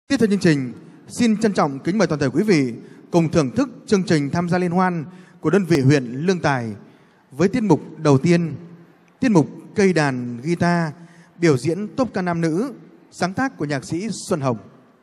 Tiếp theo chương trình, xin trân trọng kính mời toàn thể quý vị cùng thưởng thức chương trình tham gia liên hoan của đơn vị huyện Lương Tài với tiết mục đầu tiên, tiết mục cây đàn guitar biểu diễn tốp ca nam nữ, sáng tác của nhạc sĩ Xuân Hồng.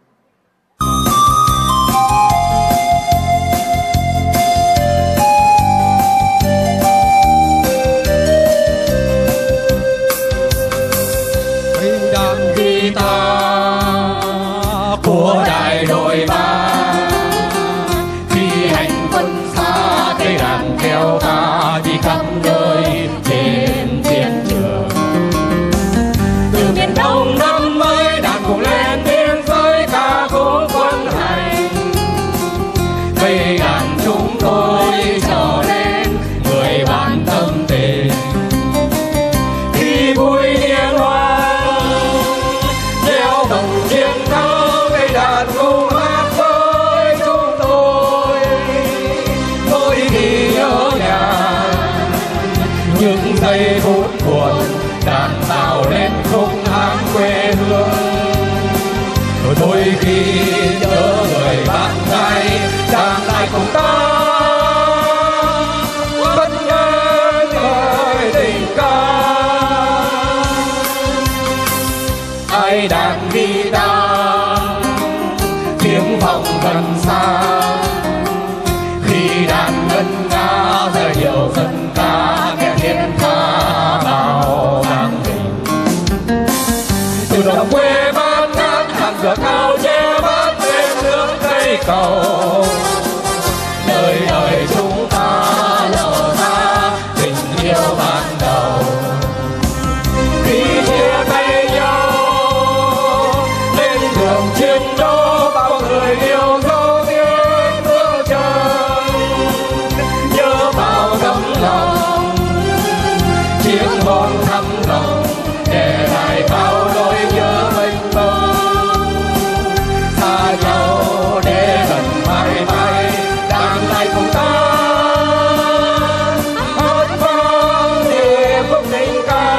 Cây đàn guitar của đại đội 3 khi hành quân xa, cây đàn theo ta đi khắp nơi trên chiến trường. Từ miền Đông năm mới đàn cùng lên biên giới ca khúc quân hành. Cây đàn chúng tôi trở nên người bạn tâm tình. Khi vui liên hoan gieo đồng chiến thắng, cây đàn cùng hát với chúng tôi. Mỗi khi nhớ nhà những giây phút buồn, đàn tạo lên khúc hát quê hương. Rồi đôi khi nhớ người bạn gái đang lại cùng ta vẫn nghe lời tình ca. Ai đàn guitar tiếng vọng gần xa, khi đàn ngân nga giai điệu dân ca nghe thiết tha bao dáng hình. Từ đồng quê bát ngát hàng dừa cao che bát bên nước cây cầu, nơi đời chúng ta lỡ ra tình yêu ban đầu. Khi chia tay nhau lên đường chiến đấu, bao người yêu dấu tiếng bước chân nhớ bao tấm lòng chiếc hôn thắm lòng, để lại bao nỗi nhớ mênh mông. Xa nhau để gần mãi mãi, đàn lại cùng ta hát vang điệp khúc tình ca.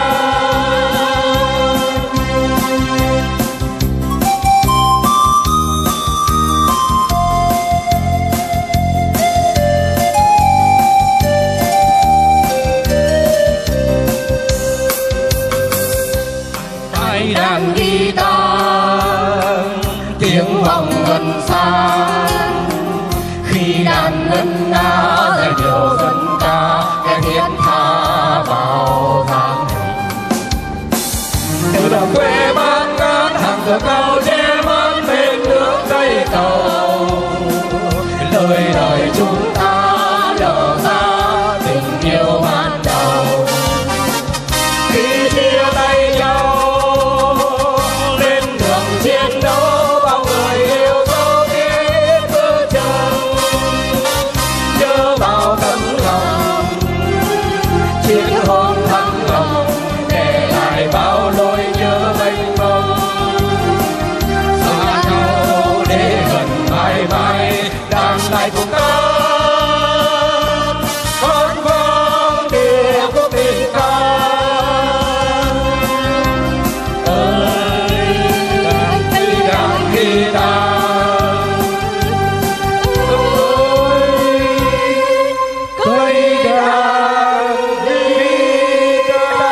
Ai đàn guitar tiếng vọng gần xa, khi đàn ngân nga giai điệu dân ca nghe thiết tha vào dáng hình. Từ đồng quê bát ngát hàng dừa cao che mắt bên nước cây cầu, nơi đời chúng ta lỡ ra tình yêu ban đầu. Khi chia tay nhau lên đường chiến đấu, bao người yêu dấu biết bước chân nhớ bao tấm lòng chiếc hôn thắm lòng, để lại bao nỗi nhớ mênh mông. Xa nhau để gần mãi mãi, đàn lại cùng ta hát vang điệp khúc tình ca. Cây đàn guitar, cây đàn guitar.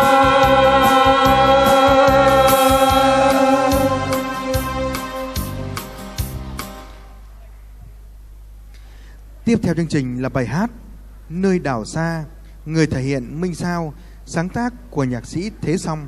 Tiếp theo chương trình là bài hát Nơi đảo xa, người thể hiện Minh Sao, sáng tác của nhạc sĩ Thế Song.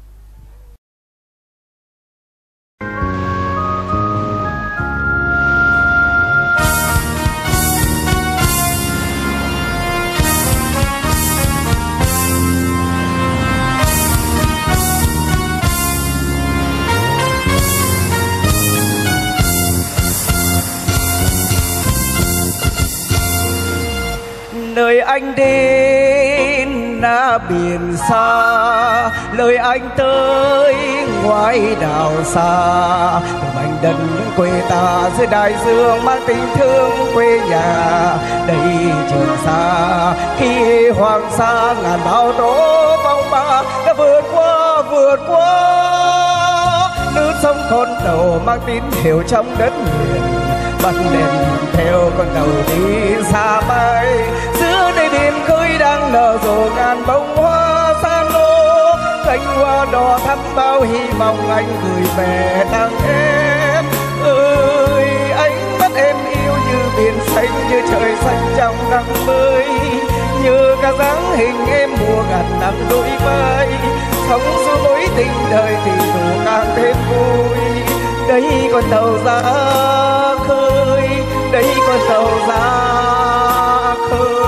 Nơi anh đến là biển xa, lời anh tới ngoài đảo xa. Mảnh đất quê ta dưới đại dương mang tình thương quê nhà. Đây Trường Sa khi hoàng sa ngàn bão tố phong ba đã vượt qua. Nước sông con tàu mang tín hiệu trong đất liền, bật đèn theo con tàu đi xa bay. Giữa đây biển khơi đang nở rộ ngàn bông hoa san lô, cánh hoa đỏ thắm bao hy vọng anh gửi về tặng em. Ơi ánh mắt em yêu như biển xanh, như trời xanh trong nắng mới, như cả dáng hình em mùa gặt nắng đôi vai. Sống giữa mối tình đời thì dù càng thêm vui. Đây con tàu ra khơi, đây con tàu ra khơi.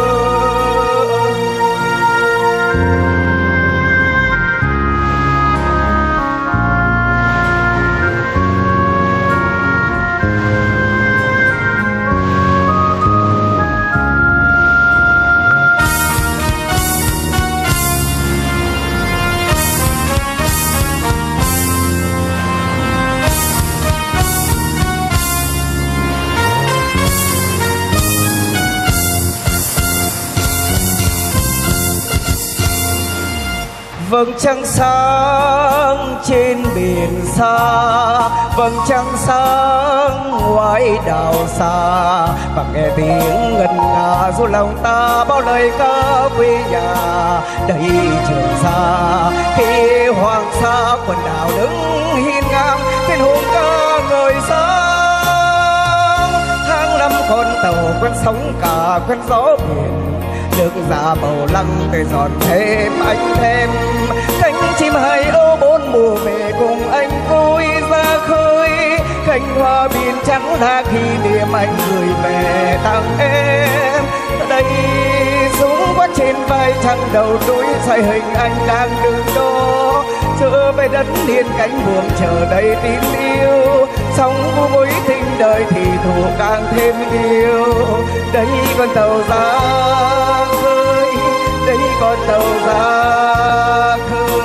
Vầng trăng sáng trên biển xa, vầng trăng sáng ngoài đảo xa, và nghe tiếng ngân nga du lòng ta bao lời ca quê nhà. Đây Trường Sa khi hoàng sa quần đảo đứng hiên ngang, trên hùng ca ngời sáng. Tháng năm con tàu quen sóng cả quen gió biển, nước ra bầu lăng để giòn thêm anh thêm. Cánh chim hai ô bốn mùa về cùng anh vui ra khơi, cánh hoa biển trắng là kỷ niệm anh gửi về tặng em. Đây súng quát trên vai trăng đầu núi, xoay hình anh đang đứng đó, trở về đất liền cánh buồm chờ đầy tin yêu. Sóng của mối tình đời thì thù càng thêm yêu. Đây con tàu ra khơi, đây con tàu ra khơi.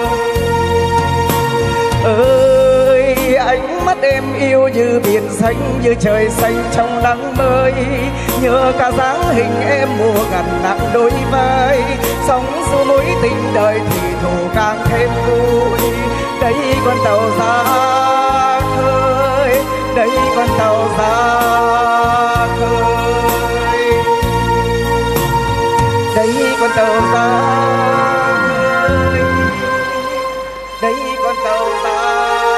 Ơi ánh mắt em yêu như biển xanh, như trời xanh trong nắng mới, nhớ cả dáng hình em mùa gặt nặng đôi vai. Sống dù mối tình đời thì thù càng thêm vui. Đây con tàu ra khơi, đây con tàu ra khơi, đây con tàu ra khơi, đây con tàu ra khơi.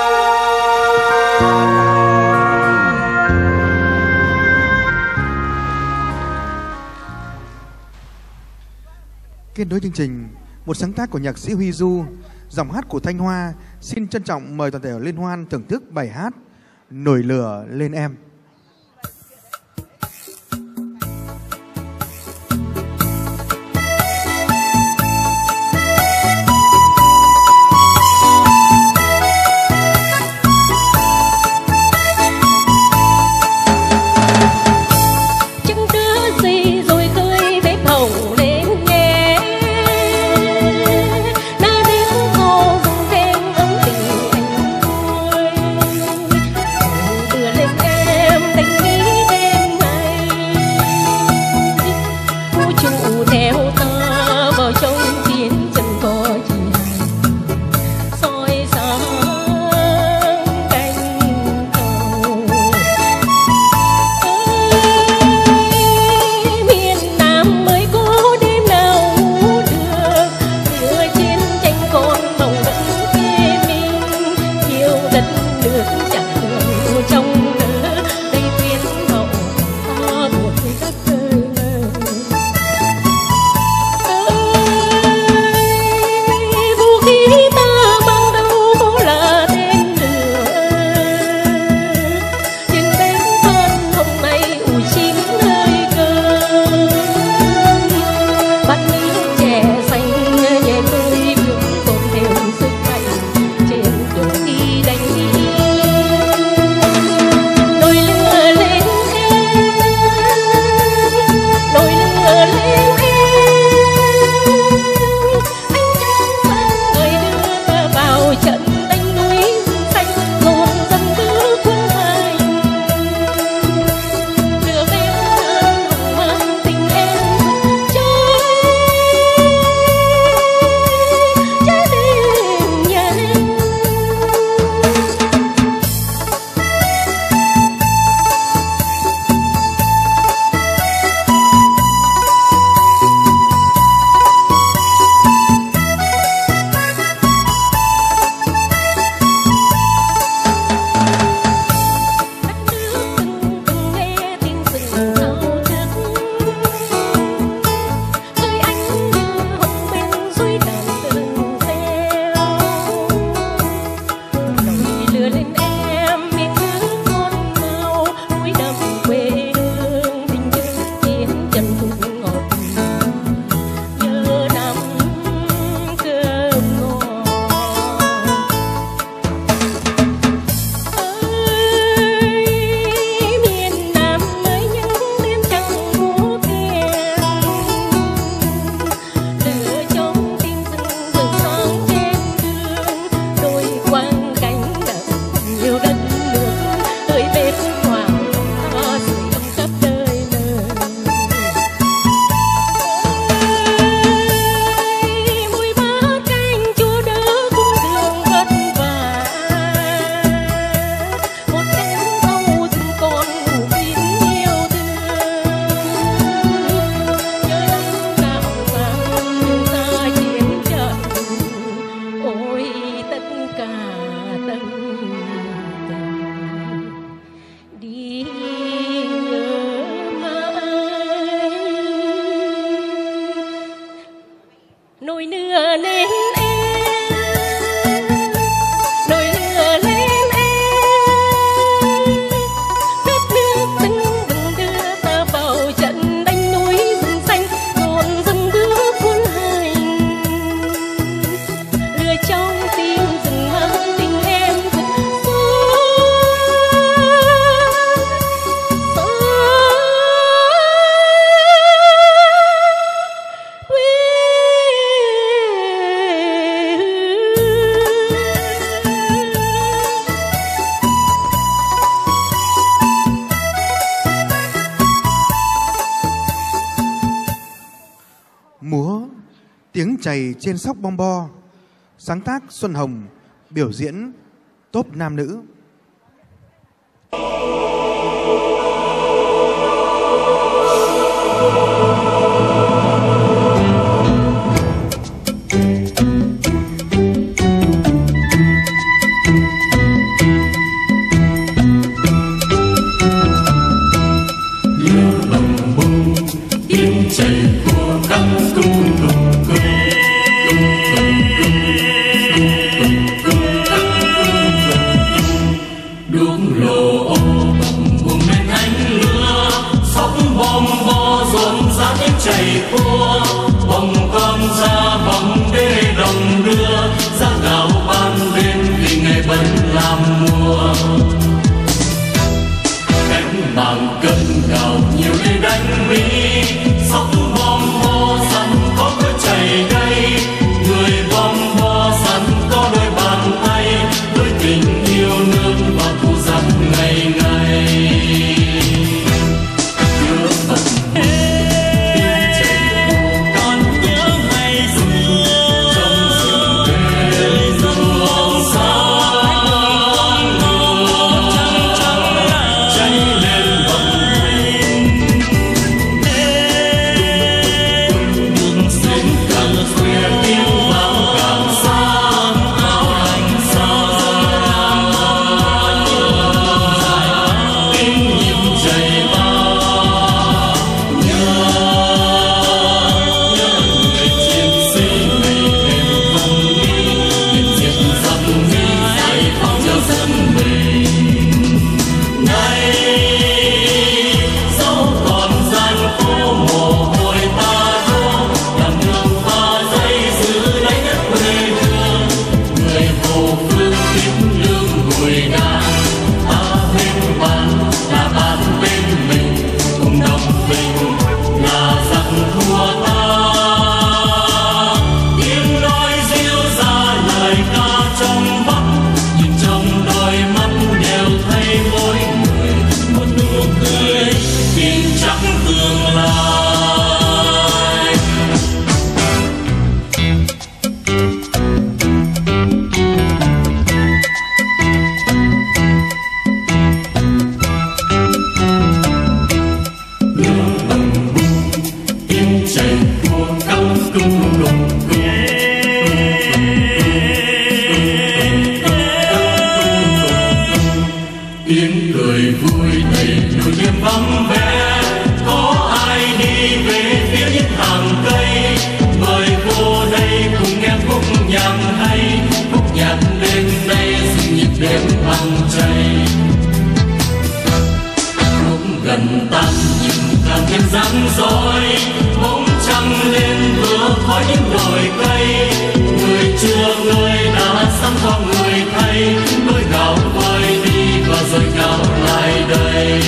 Kết nối chương trình, một sáng tác của nhạc sĩ Huy Du, giọng hát của Thanh Hoa. Xin trân trọng mời toàn thể liên hoan thưởng thức bài hát Nổi lửa lên em. Đưa lên em bếp hoàng to sưởi ấm khắp nơi nơi. Mùi bát canh chua đỡ cung đường vất vả, một đêm thâu rừng còn ngủ kín yêu thương. Nhớ năm cạo vàng đường xa chiến trận, ôi tất cả tâm tình đi nhớ mãi. Nồi nửa lên em, nồi nửa lên em, phép nước tưng bừng đưa ta vào trận đánh núi rừng xanh, dồn dừng bước cuốn hành. Lửa trong tim rừng mang tình em thật Múa Tiếng chày trên sóc bom bo, sáng tác Xuân Hồng, biểu diễn tốp nam nữ. tiếng chày của các cung cung cung đuốc lồ ô bồng bùng lên ánh lửa, sóc bom bo rộn rã tiếng chày cua, bồng con ra bồng đê đồng đưa ra gạo ban đêm vì ngày bận làm mùa. Cánh bàng cân gạo nhiều để đánh mỹ, sóc bom bo sẵn có đôi chày gay, người bom bo sẵn có đôi bàn tay, đôi tình yêu nước và thù giặc ngày ngày. Nhớ bồng bùng tiếng chày còn nhớ ngày xưa trong rừng về ruộng xa, cháy lên bồng đường sống càng khuya tiếng vang càng xa, áo hành xa kinh nghiệm chày ba. Nhớ người chiến sĩ ngày đêm không đi, miền diệt giặc Mỹ giải phóng cho dân mình. Nay dẫu còn gian khổ mồ hôi ta đổ, làm đường pha dây giữ lấy đất quê hương, người vô phương tiếp lương ngồi đàn, ta bên bạn là bạn bên mình, cùng đồng bình là giặc thua ta. Tiếng nói reo ra lời ca trong vắt, nhìn trong đôi mắt đều thấy mỗi người một nụ cười tin chắc tương lai. Tiếng chày của các cung đùng tiếng cười vui đầy nỗi niềm vắng vẻ, có ai đi về phía những hàng cây, mời cô đây cùng nghe khúc nhạc hay, khúc nhạc đêm nay xin nhịp đêm ăn chay. Lúc gần tan nhưng càng thêm rạng rỡ, bóng trăng lên vừa khói những đồi cây, người chưa người đã sẵn có người thay, đôi gạo vơi đi và rồi gạo lại đây.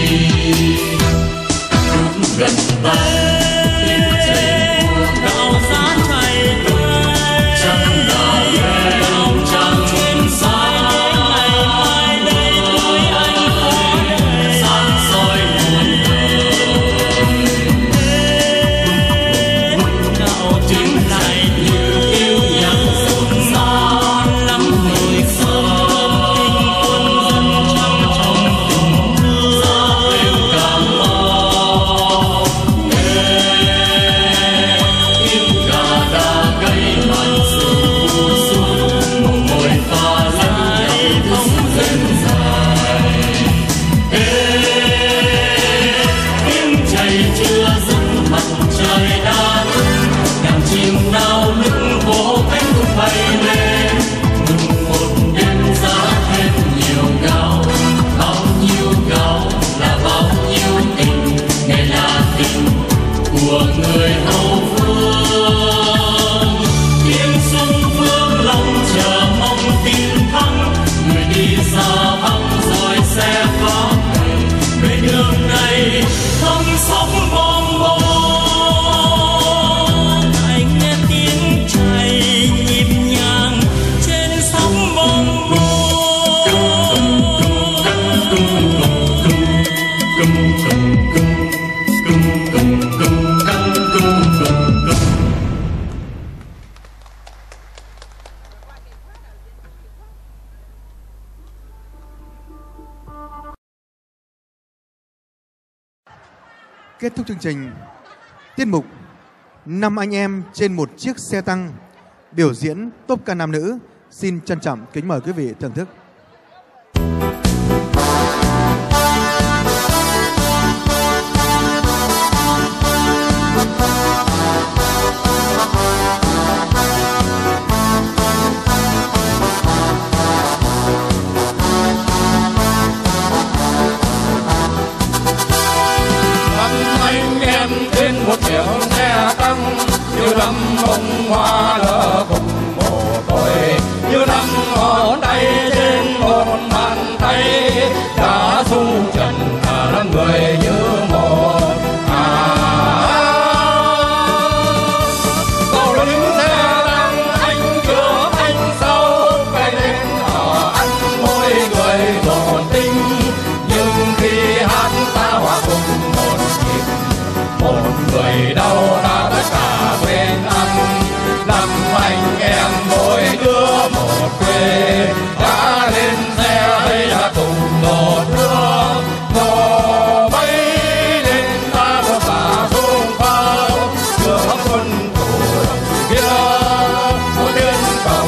Lúc gần tan tiếng chày của gạo giá chày tươi, trắng đào về trăng trên xa, ngày mai đây tuổi anh Kết thúc chương trình, tiết mục 5 anh em trên một chiếc xe tăng biểu diễn tốp ca nam nữ xin trân trọng kính mời quý vị thưởng thức. Một chiếc xe tăng như năm bông hoa lỡ cùng mồ côi, như năm ngón tay trên một bàn tay đã xung trần cả năm người như một. Cậu lính xe tăng anh trước anh sau, cái lên họ ăn môi người một tinh, nhưng khi hát ta hòa cùng một nhịp, một người đau ta tất cả quên ăn. Năm anh em mỗi đứa một quê đã lên xe ấy là cùng một đứa, nổ bay lên ta một bà sung phong trước quân thủ đồng kia một đến cổng.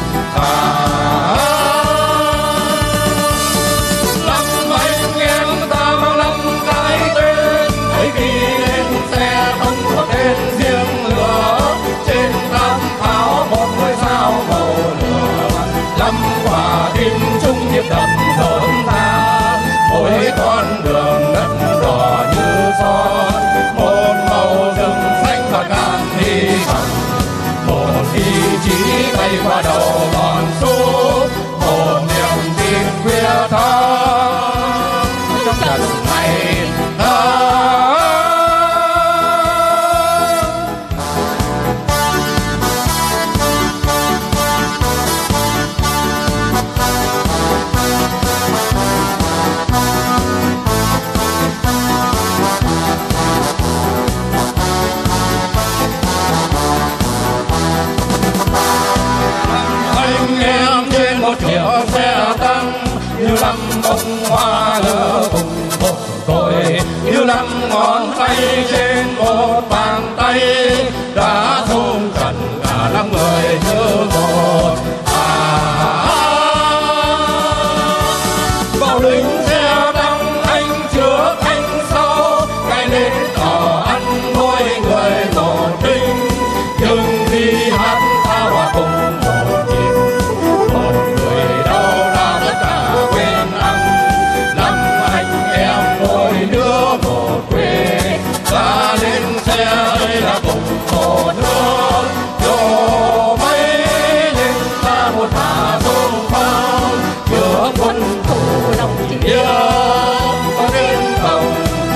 Năm anh em ta mang năm cái tên, ấy khi lên xe không có tên riêng lửa, trên tam pháo một ngôi sao màu lửa, năm quả tim chung nhịp đập rộn ràng, mỗi con đường đất đỏ như son, một màu rừng xanh và ngàn hy vọng, một ý chí bay qua đầu ngọn số, một niềm tin khuya thắm trong trận ngày chiếc xe tăng như năm bông hoa lỡ cùng một cội, như năm ngón tay trên một bàn tay đã xung trần cả năm người như một. Vào lính xe tăng anh trước anh sau, cái lên đỏ ăn mỗi người một đinh, nhưng khi hát ta hòa cùng một nhịp, một quê ta lên xe ấy là cùng một nước, đổ bay lên ta một hạ sông phong giữa quân thủ đồng kia có đến cổng.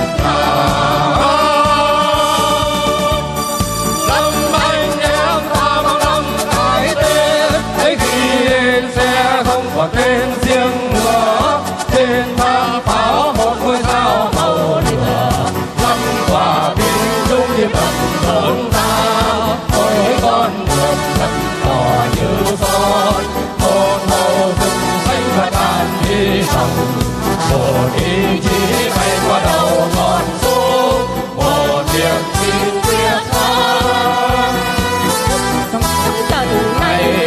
Năm anh em ta mang năm cái tên, ấy khi lên xe không còn tên riêng nữa, trên thang pháo một ngôi sao màu lửa, năm quả tim chung nhịp đập rộn ràng, mỗi con đường đất đỏ như son, một màu rừng xanh và tàn hy vọng, một ý chí bay qua đầu ngọn số, một niềm tin quyết thắng trong trận này.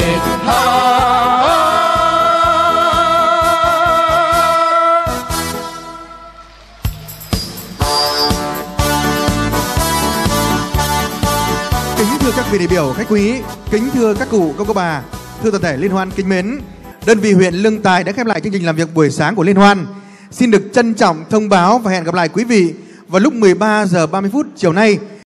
Kính thưa các vị đại biểu khách quý, kính thưa các cụ các bà, thưa toàn thể liên hoan kính mến, đơn vị huyện Lương Tài đã khép lại chương trình làm việc buổi sáng của liên hoan. Xin được trân trọng thông báo và hẹn gặp lại quý vị vào lúc 13 giờ 30 phút chiều nay